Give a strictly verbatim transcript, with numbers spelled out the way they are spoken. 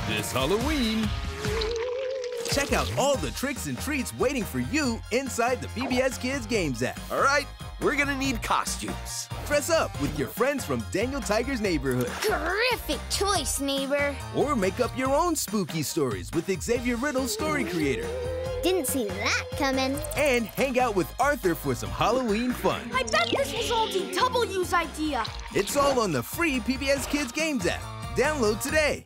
this Halloween. Check out all the tricks and treats waiting for you inside the P B S Kids Games app. All right, we're gonna need costumes. Dress up with your friends from Daniel Tiger's neighborhood. Terrific choice, neighbor. Or make up your own spooky stories with Xavier Riddle's story creator. Didn't see that coming. And hang out with Arthur for some Halloween fun. I bet this was all D W's idea. It's all on the free P B S Kids Games app. Download today.